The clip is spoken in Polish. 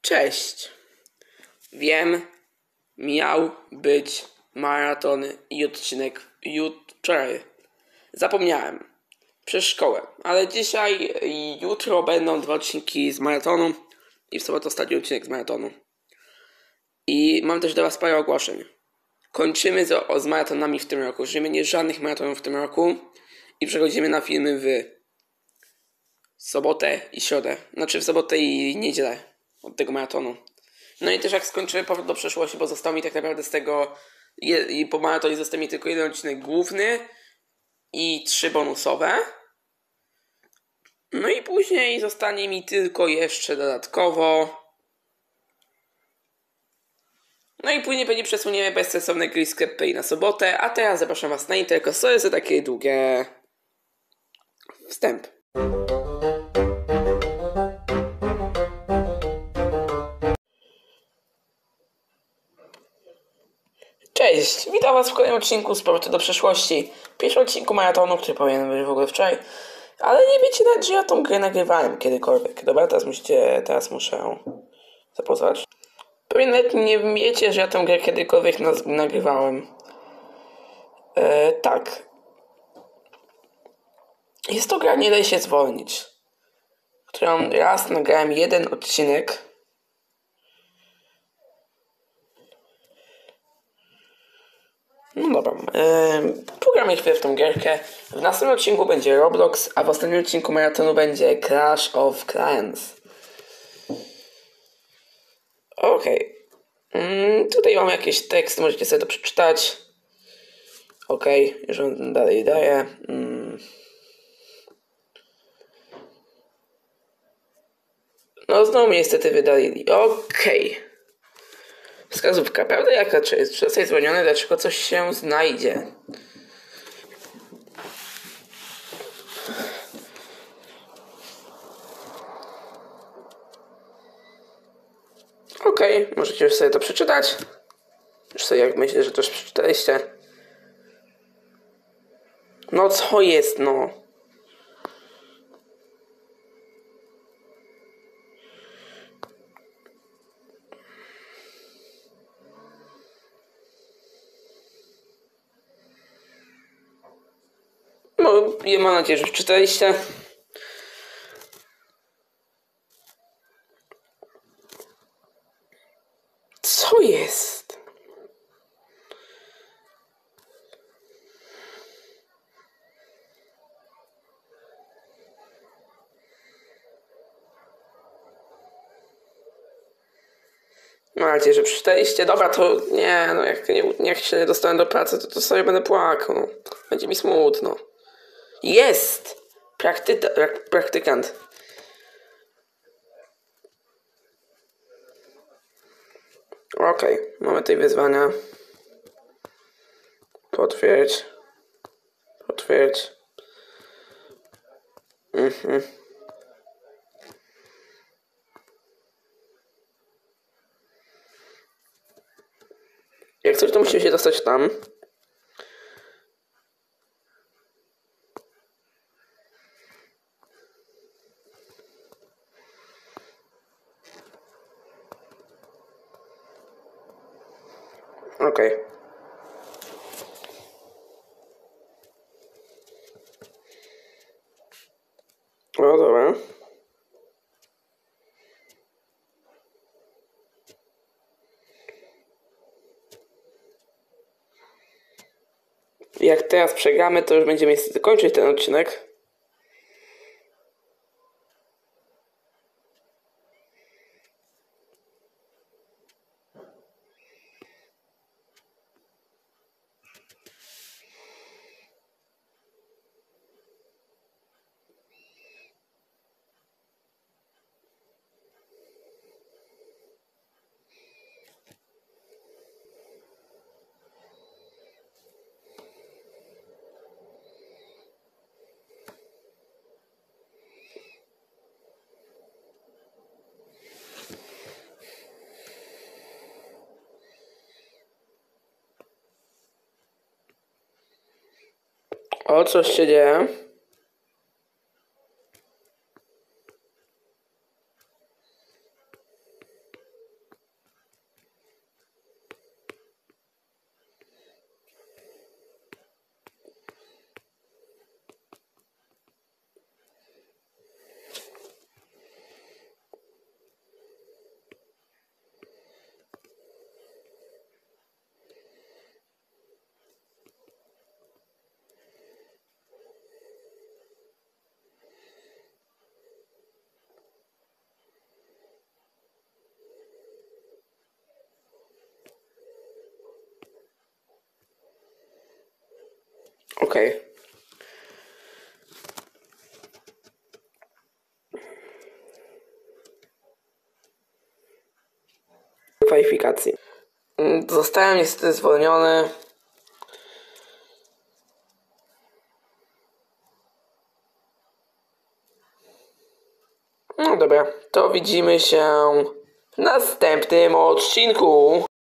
Cześć. Wiem, miał być maraton i odcinek wczoraj. Zapomniałem. Przez szkołę. Ale dzisiaj i jutro będą 2 odcinki z maratonu i w sobotę ostatni odcinek z maratonu. I mam też dla Was parę ogłoszeń. Kończymy z maratonami w tym roku. Już nie będzie żadnych maratonów w tym roku i przechodzimy na filmy w sobotę i środę. Znaczy w sobotę i niedzielę od tego maratonu. No i też jak skończymy powrót do przeszłości, bo został mi tak naprawdę z tego i po maratonie został mi tylko jeden odcinek główny i 3 bonusowe. No i później zostanie mi tylko jeszcze dodatkowo. No i później będzie przesuniemy bezsensowne gry z Sklep Play na sobotę, a teraz zapraszam Was na intro, co jest takie długie wstęp. Cześć, witam Was w kolejnym odcinku z powrotu do przeszłości. Pierwszym odcinku maratonu, który powinien być w ogóle wczoraj. Ale nie wiecie nawet, że ja tą grę nagrywałem kiedykolwiek. Dobra, teraz muszę zapozwać. Pewnie nawet nie wiecie, że ja tę grę kiedykolwiek nagrywałem. Tak. Jest to gra Nie daj się zwolnić, którą raz nagrałem jeden odcinek. No dobra, pogramy chwilę w tą gierkę. W następnym odcinku będzie Roblox, a w ostatnim odcinku maratonu będzie Clash of Clans. Okej. Tutaj mam jakiś tekst, możecie sobie to przeczytać. Okej, już on dalej daje. No znowu mnie niestety wydalili. Okej. Wskazówka. Prawda jaka jest? Przestań zwolnione, dlaczego coś się znajdzie. Okej, możecie już sobie to przeczytać. Już sobie jak myślę, że to już przeczytaliście. No co jest, no? No, mam nadzieję, że przeczytaliście. Co jest? Mam nadzieję, że przeczytaliście. Dobra, to nie, no jak się nie dostanę do pracy, to sobie będę płakał. No. Będzie mi smutno. Jest! Praktykant. Okej, mamy tutaj wyzwania. Potwierdź. Jak coś, to musimy się dostać tam. Okej. No dobra. Jak teraz przegramy, to już będziemy niestety kończyć ten odcinek. O, coś się dzieje. kwalifikacji. Zostałem niestety zwolniony. No dobra, to widzimy się w następnym odcinku.